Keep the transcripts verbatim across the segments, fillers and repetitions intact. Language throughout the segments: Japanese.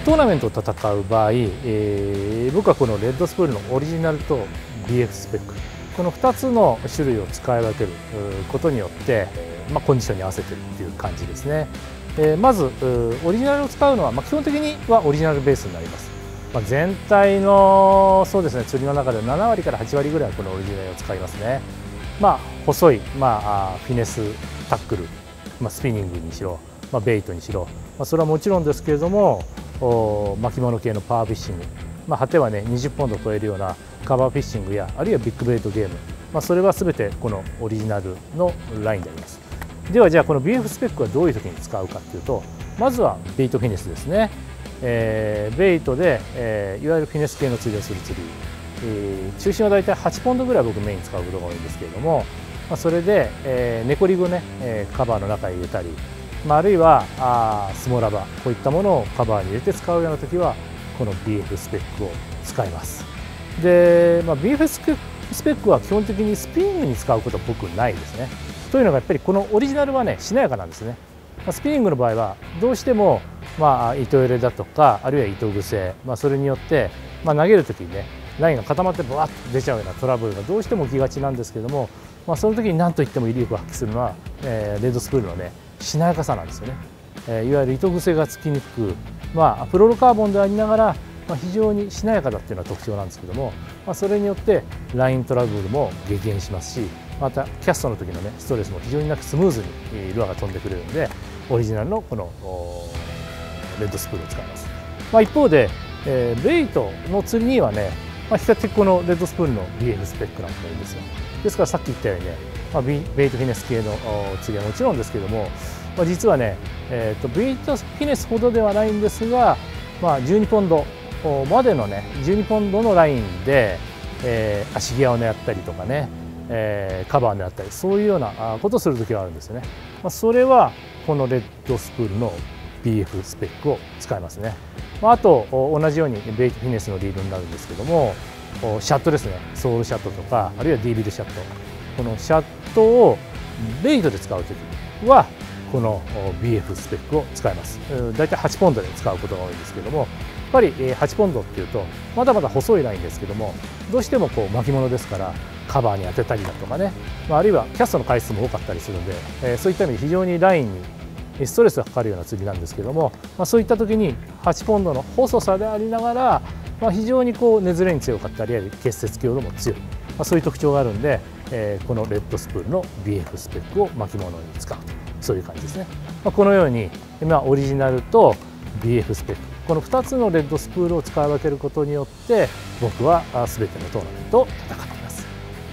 トーナメントを戦う場合、えー、僕はこのレッドスプールのオリジナルと ビーエフ スペック、このふたつの種類を使い分けることによって、まあ、コンディションに合わせてるっていう感じですね。えー、まずオリジナルを使うのは、まあ、基本的にはオリジナルベースになります。まあ、全体のそうですね、釣りの中でななわりからはちわりぐらいはこのオリジナルを使いますね。まあ、細い、まあ、フィネスタックル、まあ、スピニングにしろ、まあ、ベイトにしろ、まあ、それはもちろんですけれども、巻物系のパワーフィッシング、まあ、果てはねにじゅっポンド超えるようなカバーフィッシングや、あるいはビッグベイトゲーム、まあ、それは全てこのオリジナルのラインであります。ではじゃあこの ビーエフ スペックはどういう時に使うかというと、まずはベイトフィネスですね。えー、ベイトで、えー、いわゆるフィネス系の釣りをする釣り、えー、中心はだいたいはちポンドぐらい僕メイン使うことが多いんですけれども、まあ、それで、えー、ネコリグをね、えー、カバーの中に入れたり、まあ、あるいはあスモラバ、こういったものをカバーに入れて使うような時はこの ビーエフ スペックを使います。で、まあ、ビーエフ スペックは基本的にスピニングに使うことは僕ないですね。というのがやっぱりこのオリジナルはねしなやかなんですね。まあ、スピニングの場合はどうしてもまあ糸入れだとか、あるいは糸癖、まあ、それによって、まあ、投げる時にねラインが固まってブワッと出ちゃうようなトラブルがどうしても起きがちなんですけども、まあ、その時に何といっても威力を発揮するのは、えー、レッドスプールのねしなやかさなんですよね。えー、いわゆる糸癖がつきにくく、まあ、フローロカーボンでありながら、まあ、非常にしなやかだっていうのは特徴なんですけども、まあ、それによってライントラブルも激減しますし、またキャストの時のねストレスも非常になくスムーズにルアーが飛んでくれるので、オリジナルのこのレッドスプールを使います。まあ、一方で、えー、ベイトの釣りにはね、まあ、比較的このレッドスプールの ビーエフ スペックなんかがいいんですよ。ですからさっき言ったようにね、まあ、ベイトフィネス系の釣りはもちろんですけども、まあ、実はね、えー、とベイトフィネスほどではないんですが、まあ、じゅうにポンドまでのねじゅうにポンドのラインで、えー、足ギアを狙ったりとかね、えー、カバーを狙ったり、そういうようなことをする時があるんですよね。まあ、それはこのレッドスプールの ビーエフ スペックを使いますね。まあ、あと同じようにベイトフィネスのリードになるんですけども、シャットですね、ソウルシャットとか、あるいはディービルシャット、このシャットをベイトで使う時はこの ビーエフ スペックを使います。だいたいはちポンドで使うことが多いんですけども、やっぱりはちポンドっていうとまだまだ細いラインですけども、どうしてもこう巻物ですからカバーに当てたりだとかね、あるいはキャストの回数も多かったりするので、えそういった意味で非常にラインにストレスがかかるような釣りなんですけども、まあ、そういった時にはちポンドの細さでありながら、まあ、非常にこう根ずれに強かったり、結節強度も強い、まあ、そういう特徴があるんで、えー、このレッドスプールの ビーエフ スペックを巻物に使うと、そういう感じですね。まあ、このように、まあ、オリジナルと ビーエフ スペック、このふたつのレッドスプールを使い分けることによって僕は全てのトーナメントを戦っています。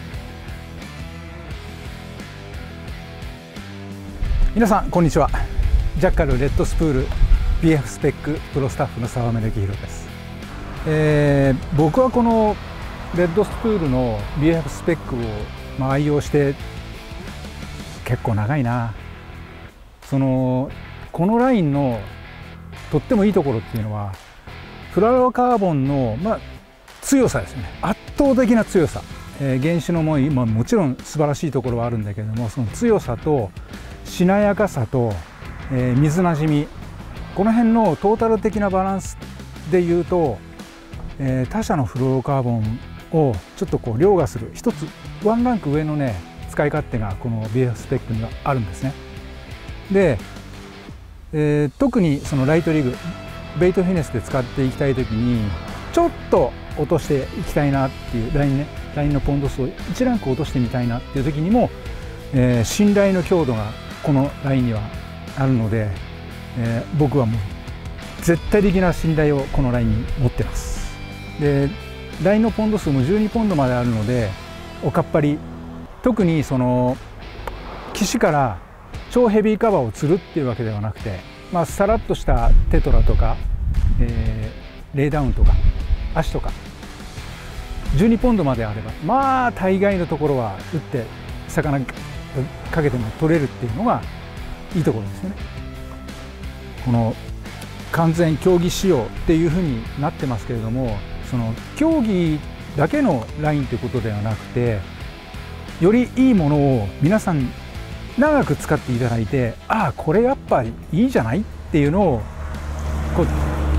皆さんこんにちは。ジャッカルレッドスプール ビーエフ スペックプロスタッフの沢目幸宏です。えー、僕はこのレッドスプールの ビーエフ スペックを、まあ、愛用して結構長いな。そのこのラインのとってもいいところっていうのはフラロカーボンの、まあ、強さですね。圧倒的な強さ、えー、原種のも、まあ、もちろん素晴らしいところはあるんだけれども、その強さとしなやかさと、えー、水なじみ、この辺のトータル的なバランスでいうと、えー、他社のフローロカーボンをちょっとこう凌駕する一つワンランク上のね使い勝手がこの ビーエフ スペックにはあるんですね。で、えー、特にそのライトリグベイトフィネスで使っていきたい時にちょっと落としていきたいなっていうラインねラインのポンド数をいちランク落としてみたいなっていう時にも、えー、信頼の強度がこのラインにはあるので、えー、僕はもう絶対的な信頼をこのラインに持ってます。でラインのポンド数もじゅうにポンドまであるので、おかっぱり特にその岸から超ヘビーカバーを釣るっていうわけではなくて、まあ、さらっとしたテトラとか、えー、レイダウンとか足とかじゅうにポンドまであれば、まあ大概のところは打って魚かけても取れるっていうのがいいところですよね。この完全競技仕様っていうふうになってますけれども、その競技だけのラインということではなくて、よりいいものを皆さん長く使っていただいて、ああこれやっぱいいじゃないっていうのをこう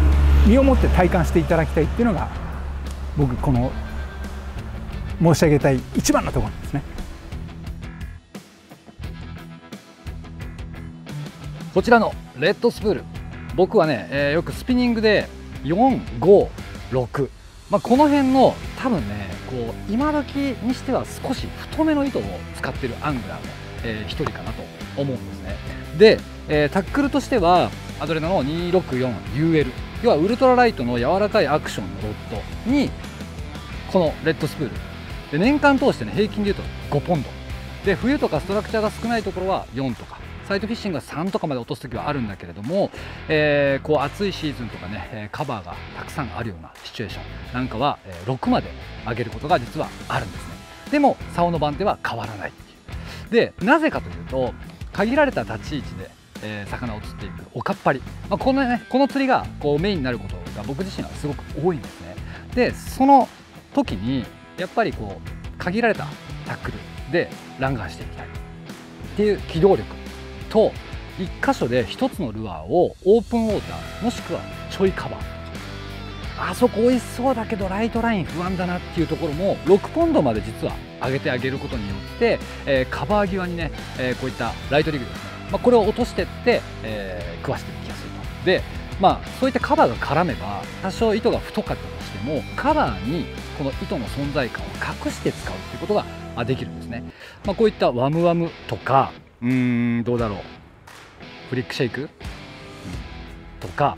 身をもって体感していただきたいっていうのが僕この申し上げたい一番のところなんですね。 こちらのレッドスプール、僕はね、えー、よくスピニングでよん、ご、ろく、まあ、この辺の多分ねこう今時にしては少し太めの糸を使っているアングラーの、えー、一人かなと思うんですね。で、えー、タックルとしてはアドレナの にひゃくろくじゅうよんユーエル、 要はウルトラライトの柔らかいアクションのロッドにこのレッドスプールで、年間通してね平均でいうとごポンドで、冬とかストラクチャーが少ないところはよんとか、サイドフィッシングがさんとかまで落とす時はあるんだけれども、えー、こう暑いシーズンとかねカバーがたくさんあるようなシチュエーションなんかはろくまで上げることが実はあるんですね。でも竿の番手は変わらないっていう。でなぜかというと、限られた立ち位置で、えー、魚を釣っていくおかっぱり、まあ、このねこの釣りがこうメインになることが僕自身はすごく多いんですね。でその時にやっぱりこう限られたタックルでランガンしていきたいっていう機動力と、いっ箇所でひとつのルアーをオープンウォーターもしくはちょいカバー、あそこ美味しそうだけどライトライン不安だなっていうところもろくポンドまで実は上げてあげることによって、えー、カバー際にね、えー、こういったライトリグですね、まあ、これを落としていって、えー、食わしていきやすいと。でまあそういったカバーが絡めば多少糸が太かったとしてもカバーにこの糸の存在感を隠して使うっていうことができるんですね。まあ、こういったワムワムとか、うーんどうだろうフリックシェイク、うん、とか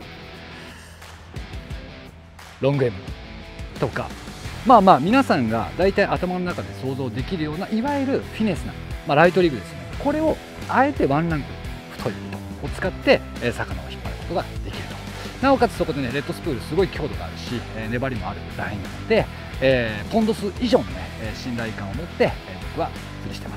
ロングエムとか、まあまあ皆さんが大体頭の中で想像できるようないわゆるフィネスな、まあ、ライトリグですね。これをあえてワンランク太い糸を使って、えー、魚を引っ張ることができると。なおかつそこでねレッドスプールすごい強度があるし、えー、粘りもあるラインなので、えー、ポンド数以上のね、えー、信頼感を持って、えー、僕は釣りしてます。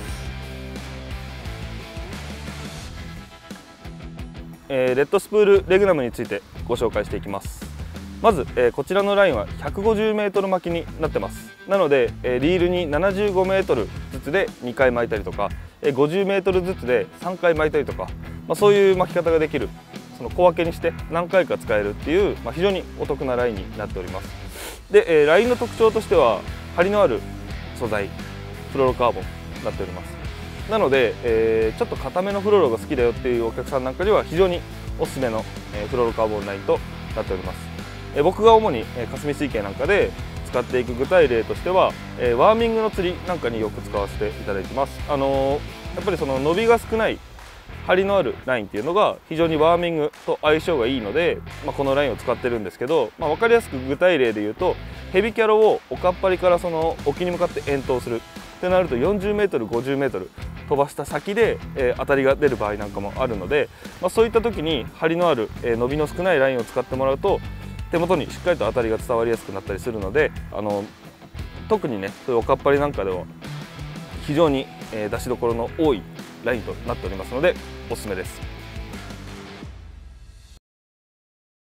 えー、レッドスプールレグナムについてご紹介していきます。まず、えー、こちらのラインは ひゃくごじゅうメートル 巻きになってます。なので、えー、リールに ななじゅうごメートル ずつでにかい巻いたりとか、えー、ごじゅうメートル ずつでさんかい巻いたりとか、まあ、そういう巻き方ができる、その小分けにして何回か使えるっていう、まあ、非常にお得なラインになっております。で、えー、ラインの特徴としては張りのある素材フロロカーボンになっております。なので、えー、ちょっと硬めのフロロが好きだよっていうお客さんなんかには非常におすすめの、えー、フロロカーボンラインとなっております。えー、僕が主に、えー、霞水系なんかで使っていく具体例としては、えー、ワーミングの釣りなんかによく使わせていただいてます。あのー、やっぱりその伸びが少ない張りのあるラインっていうのが非常にワーミングと相性がいいので、まあ、このラインを使ってるんですけど、まあ、分かりやすく具体例で言うとヘビキャロをおかっぱりからその沖に向かって遠投するってなると よんじゅうメートル ごじゅうメートル 飛ばした先で、えー、当たりが出る場合なんかもあるので、まあ、そういった時に張りのある、えー、伸びの少ないラインを使ってもらうと手元にしっかりと当たりが伝わりやすくなったりするので、あの特にねそういうおかっぱりなんかでは非常に、えー、出しどころの多いラインとなっておりますのでおすすめです。